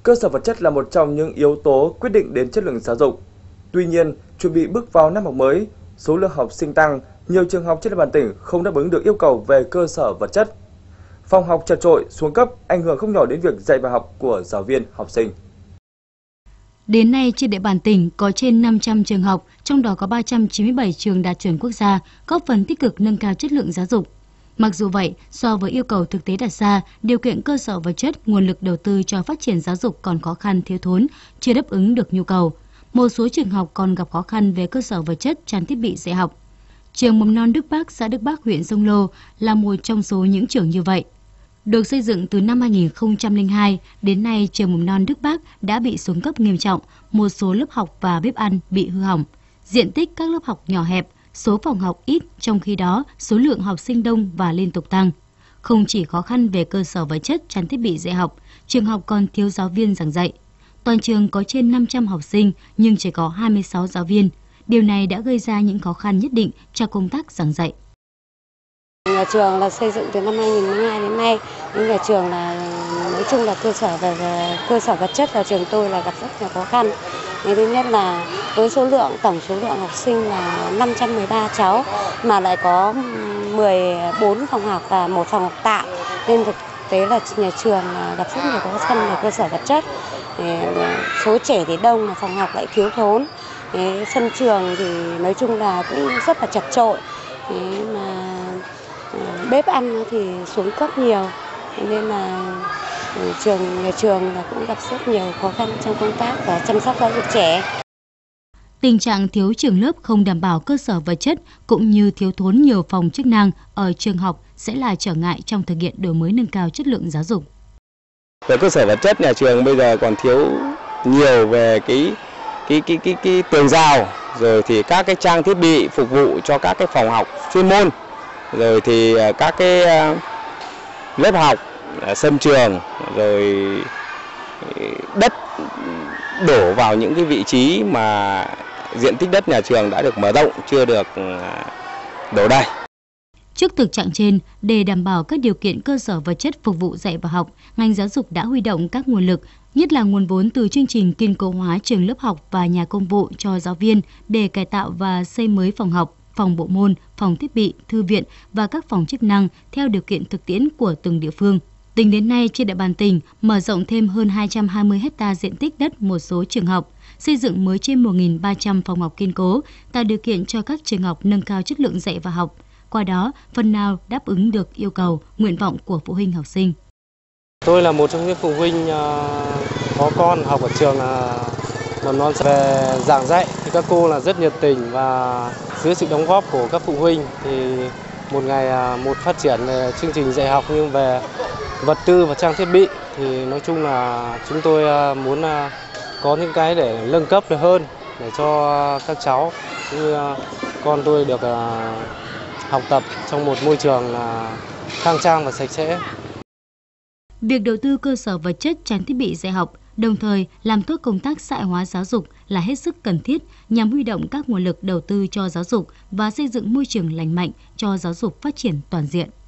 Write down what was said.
Cơ sở vật chất là một trong những yếu tố quyết định đến chất lượng giáo dục. Tuy nhiên, chuẩn bị bước vào năm học mới, số lượng học sinh tăng, nhiều trường học trên địa bàn tỉnh không đáp ứng được yêu cầu về cơ sở vật chất. Phòng học chật chội, xuống cấp, ảnh hưởng không nhỏ đến việc dạy và học của giáo viên, học sinh. Đến nay, trên địa bàn tỉnh có trên 500 trường học, trong đó có 397 trường đạt chuẩn quốc gia, góp phần tích cực nâng cao chất lượng giáo dục. Mặc dù vậy, so với yêu cầu thực tế đặt ra, điều kiện cơ sở vật chất, nguồn lực đầu tư cho phát triển giáo dục còn khó khăn thiếu thốn, chưa đáp ứng được nhu cầu. Một số trường học còn gặp khó khăn về cơ sở vật chất, trang thiết bị dạy học. Trường mầm non Đức Bắc, xã Đức Bắc, huyện Sông Lô là một trong số những trường như vậy. Được xây dựng từ năm 2002, đến nay trường mầm non Đức Bắc đã bị xuống cấp nghiêm trọng, một số lớp học và bếp ăn bị hư hỏng. Diện tích các lớp học nhỏ hẹp, số phòng học ít, trong khi đó số lượng học sinh đông và liên tục tăng. Không chỉ khó khăn về cơ sở vật chất, trang thiết bị dạy học, trường học còn thiếu giáo viên giảng dạy. Toàn trường có trên 500 học sinh nhưng chỉ có 26 giáo viên. Điều này đã gây ra những khó khăn nhất định cho công tác giảng dạy. Nhà trường là xây dựng từ năm 2002 đến nay, nhưng nhà trường là nói chung là cơ sở vật chất là trường tôi là gặp rất nhiều khó khăn. Thứ nhất là với tổng số lượng học sinh là 513 cháu mà lại có 14 phòng học và một phòng học tạm, nên thực tế là nhà trường gặp rất nhiều khó khăn về cơ sở vật chất. Số trẻ thì đông mà phòng học lại thiếu thốn. Sân trường thì nói chung là cũng rất là chật chội. Mà bếp ăn thì xuống cấp nhiều, nên là nhà trường là cũng gặp rất nhiều khó khăn trong công tác và chăm sóc giáo dục trẻ. Tình trạng thiếu trường lớp không đảm bảo cơ sở vật chất cũng như thiếu thốn nhiều phòng chức năng ở trường học sẽ là trở ngại trong thực hiện đổi mới nâng cao chất lượng giáo dục. Về cơ sở vật chất, nhà trường bây giờ còn thiếu nhiều về cái tường rào, rồi thì các cái trang thiết bị phục vụ cho các cái phòng học chuyên môn, rồi thì các cái lớp học, sân trường, rồi đất đổ vào những cái vị trí mà diện tích đất nhà trường đã được mở rộng chưa được đổ đầy. Trước thực trạng trên, để đảm bảo các điều kiện cơ sở vật chất phục vụ dạy và học, ngành giáo dục đã huy động các nguồn lực, nhất là nguồn vốn từ chương trình kiên cố hóa trường lớp học và nhà công vụ cho giáo viên để cải tạo và xây mới phòng học, phòng bộ môn, phòng thiết bị, thư viện và các phòng chức năng theo điều kiện thực tiễn của từng địa phương. Tính đến nay, trên địa bàn tỉnh mở rộng thêm hơn 220 ha diện tích đất một số trường học, xây dựng mới trên 1.300 phòng học kiên cố, tạo điều kiện cho các trường học nâng cao chất lượng dạy và học. Qua đó, phần nào đáp ứng được yêu cầu, nguyện vọng của phụ huynh học sinh. Tôi là một trong những phụ huynh có con học ở trường mầm non. Về giảng dạy thì các cô là rất nhiệt tình, và dưới sự đóng góp của các phụ huynh thì một ngày một phát triển về chương trình dạy học, nhưng về vật tư và trang thiết bị thì nói chung là chúng tôi muốn có những cái để nâng cấp được hơn để cho các cháu như con tôi được học tập trong một môi trường khang trang và sạch sẽ. Việc đầu tư cơ sở vật chất, trang thiết bị dạy học, đồng thời làm tốt công tác xã hội hóa giáo dục là hết sức cần thiết nhằm huy động các nguồn lực đầu tư cho giáo dục và xây dựng môi trường lành mạnh cho giáo dục phát triển toàn diện.